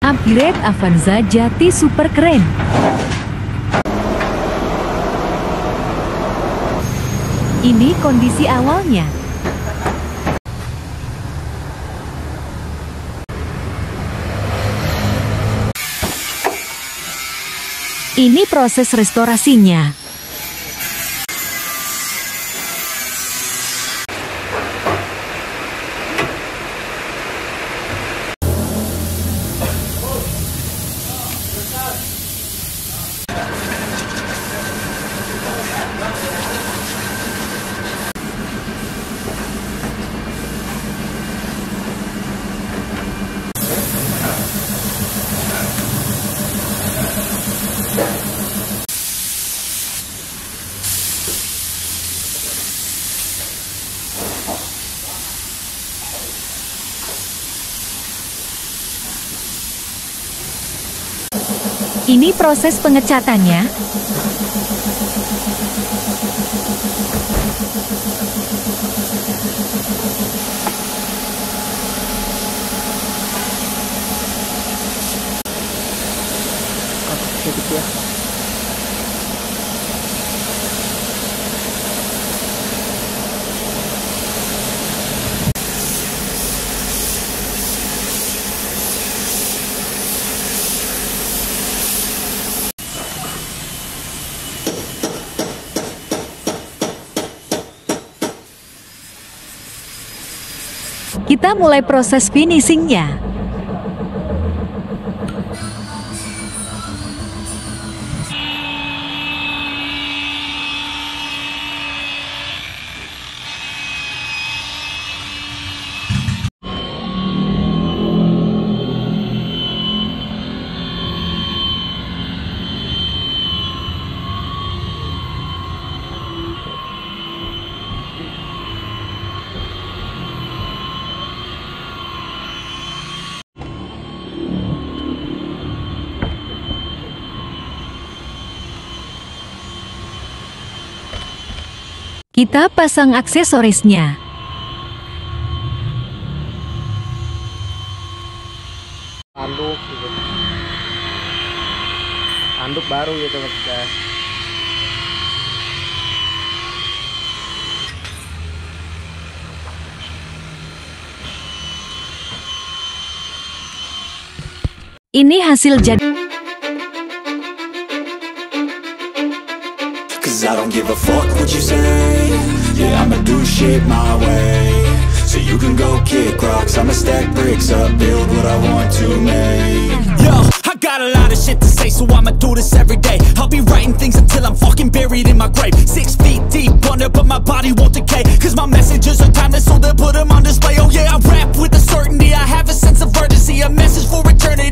Upgrade Avanza Jati super keren. Ini kondisi awalnya. Ini proses restorasinya. Ini proses pengecatannya. Kita mulai proses finishingnya. Kita pasang aksesorisnya. Tanduk gitu. Tanduk baru gitu maksudnya. Ini hasil jadi. I don't give a fuck what you say. Yeah, I'ma do shit my way. So you can go kick rocks, I'ma stack bricks up, build what I want to make. Yo, I got a lot of shit to say, so I'ma do this every day. I'll be writing things until I'm fucking buried in my grave. 6 feet deep under, but my body won't decay. Cause my messages are timeless, so they'll put them on display. Oh yeah, I rap with a certainty, I have a sense of urgency, a message for eternity.